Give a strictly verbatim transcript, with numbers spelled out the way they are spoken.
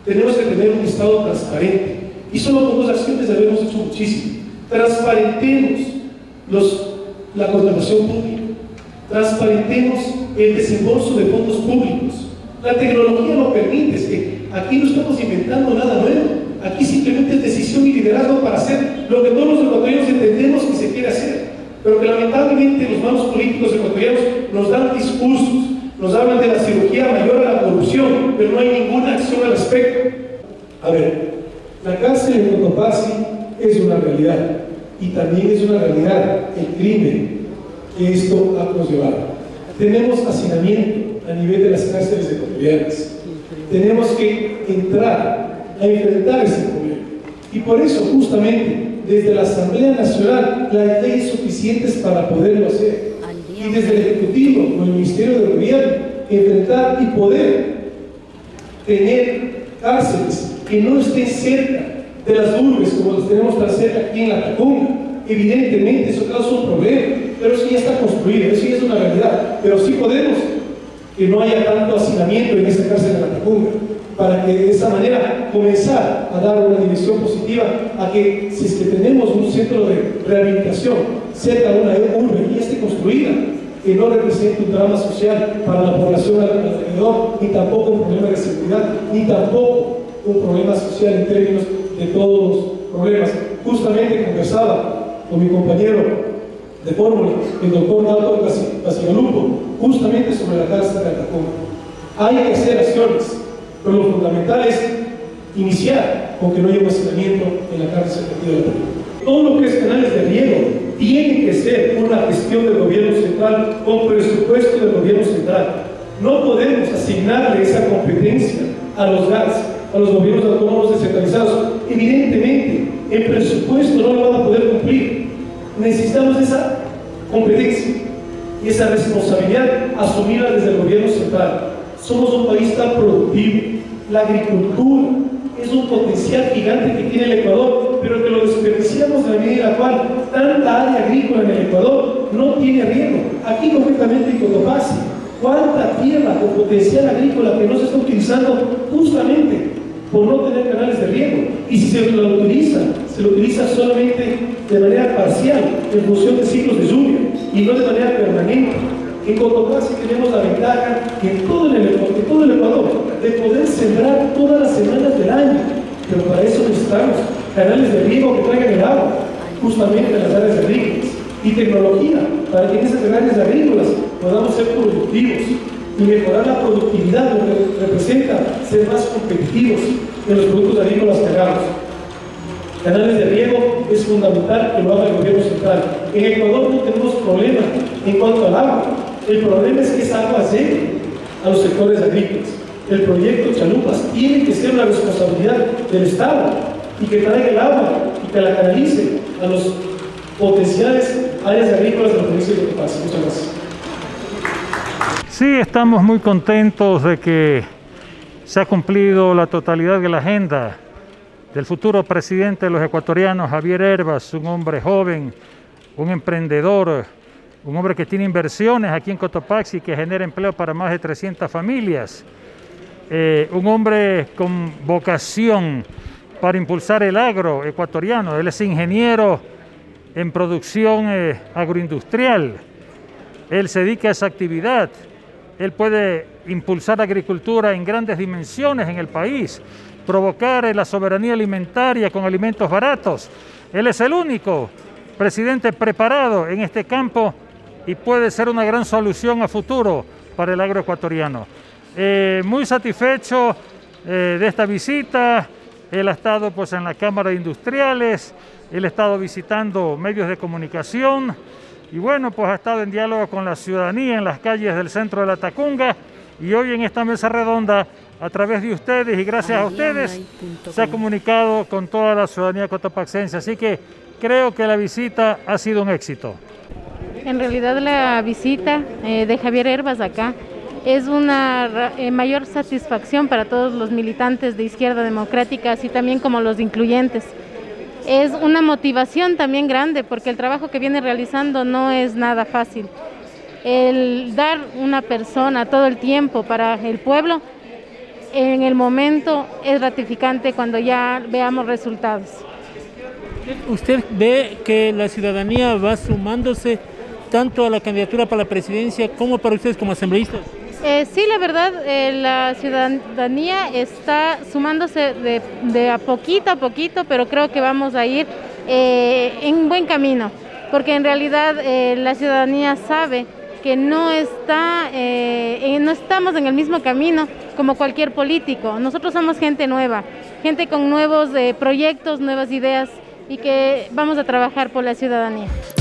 Tenemos que tener un Estado transparente. Y solo con dos acciones habíamos hecho muchísimo. Transparentemos los, la contratación pública. Transparentemos el desembolso de fondos públicos. La tecnología lo permite, es que aquí no estamos inventando nada nuevo. Aquí simplemente es decisión y liderazgo para hacer lo que todos los ecuatorianos entendemos que se quiere hacer, pero que lamentablemente los malos políticos ecuatorianos nos dan discursos, nos hablan de la cirugía mayor a la corrupción, pero no hay ninguna acción al respecto. A ver, la cárcel en Cotopaxi es una realidad, y también es una realidad el crimen que esto ha conllevado. Tenemos hacinamiento a nivel de las cárceles ecuatorianas. Tenemos que entrar a enfrentar ese problema. Y por eso, justamente, desde la Asamblea Nacional, las leyes suficientes para poderlo hacer. Y desde el Ejecutivo, con el Ministerio de Gobierno, enfrentar y poder tener cárceles que no estén cerca de las urbes, como las tenemos tan cerca aquí en La Tacunga. Evidentemente, eso causa un problema, pero eso ya está construido, eso ya es una realidad. Pero sí podemos que no haya tanto hacinamiento en esta cárcel de La Tacunga, para que de esa manera comenzar a dar una dirección positiva a que, si es que tenemos un centro de rehabilitación cerca de una urbe que ya esté construida, que no represente un drama social para la población alrededor, ni tampoco un problema de seguridad, ni tampoco un problema social en términos de todos los problemas. Justamente conversaba con mi compañero de fórmula, el doctor Dalton Basigalupo, justamente sobre la cárcel de Atacama. Hay que hacer acciones, pero lo fundamental es iniciar con que no haya un hacinamiento en la cárcel de Atacama. Todo lo que es canales de riego tiene que ser una gestión del gobierno central con presupuesto del gobierno central. No podemos asignarle esa competencia a los G A Ts, a los gobiernos autónomos descentralizados. Evidentemente, el presupuesto no lo van a poder cumplir. Necesitamos esa competencia y esa responsabilidad asumirla desde el gobierno central. Somos un país tan productivo. La agricultura es un potencial gigante que tiene el Ecuador, pero que lo desperdiciamos de la medida en la cual tanta área agrícola en el Ecuador no tiene riego. Aquí concretamente en Cotopaxi, ¿cuánta tierra con potencial agrícola que no se está utilizando justamente por no tener canales de riego? Y si se lo utiliza, se lo utiliza solamente de manera parcial, en función de ciclos de lluvia, y no de manera permanente. En Cotopaxi tenemos la ventaja en todo el, en todo el Ecuador de poder sembrar todas las semanas del año, pero para eso necesitamos canales de riego que traigan el agua, justamente en las áreas agrícolas, y tecnología, para que en esas áreas agrícolas podamos ser productivos y mejorar la productividad, lo que representa ser más competitivos en los productos agrícolas que hagamos. Canales de riego es fundamental que lo haga el gobierno central. En Ecuador no tenemos problema en cuanto al agua. El problema es que esa agua llegue a los sectores agrícolas. El proyecto Chalupas tiene que ser una responsabilidad del Estado y que traiga el agua y que la canalice a los potenciales áreas agrícolas de la provincia de Cotopaxi. Muchas gracias. Sí, estamos muy contentos de que se ha cumplido la totalidad de la agenda del futuro presidente de los ecuatorianos, Javier Hervas, un hombre joven, un emprendedor, un hombre que tiene inversiones aquí en Cotopaxi, que genera empleo para más de trescientas familias, eh, un hombre con vocación para impulsar el agro ecuatoriano. Él es ingeniero en producción eh, agroindustrial, él se dedica a esa actividad, él puede impulsar agricultura en grandes dimensiones en el país, provocar la soberanía alimentaria con alimentos baratos. Él es el único presidente preparado en este campo y puede ser una gran solución a futuro para el agroecuatoriano. Eh, muy satisfecho eh, de esta visita. Él ha estado pues, en la Cámara de Industriales, él ha estado visitando medios de comunicación y bueno, pues ha estado en diálogo con la ciudadanía en las calles del centro de La Tacunga, y hoy en esta mesa redonda, a través de ustedes y gracias a ustedes, se ha comunicado con toda la ciudadanía cotopaxense. Así que creo que la visita ha sido un éxito. En realidad la visita eh, de Javier Hervas acá es una eh, mayor satisfacción para todos los militantes de Izquierda Democrática, así también como los incluyentes. Es una motivación también grande porque el trabajo que viene realizando no es nada fácil. El dar una persona todo el tiempo para el pueblo en el momento es gratificante cuando ya veamos resultados. ¿Usted ve que la ciudadanía va sumándose tanto a la candidatura para la presidencia como para ustedes como asambleístas? Eh, sí, la verdad, eh, la ciudadanía está sumándose de, de a poquito a poquito, pero creo que vamos a ir eh, en un buen camino, porque en realidad eh, la ciudadanía sabe que no, está, eh, no estamos en el mismo camino como cualquier político. Nosotros somos gente nueva, gente con nuevos eh, proyectos, nuevas ideas, y que vamos a trabajar por la ciudadanía.